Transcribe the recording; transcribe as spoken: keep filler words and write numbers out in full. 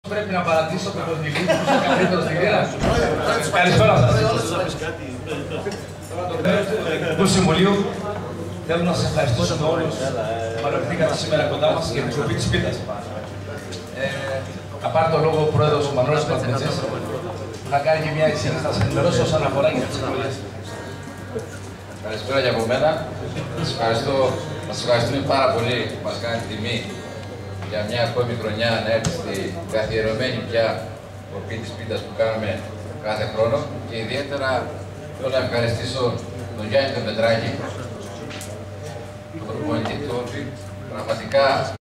Πρέπει να παρατήσω το κονδυλί που είναι καλύτερο στην Κέρα. Καλησπέρα σας. Του Συμβουλίου θέλω να σας ευχαριστήσουμε όλους που παρακολουθήκατε σήμερα κοντά μας για την σιωπή της πίτας. Ε, θα πάρει το λόγο ο πρόεδρος ο Μανώλης Πατριτσής, που θα κάνει και μια εισήγηση, θα σας ενημερώσει όσον αφορά για τις εκλογές. Καλησπέρα και από μένα. Σας ευχαριστώ, σας ευχαριστούμε πάρα πολύ που μας κάνετε τιμή για μια ακόμη χρονιά να έρθει στη καθιερωμένη πια κοπή της πίτας που κάνουμε κάθε χρόνο. Και ιδιαίτερα θέλω να ευχαριστήσω τον Γιάννη τον Πετράκη, τον προπονητή του Όφη, πραγματικά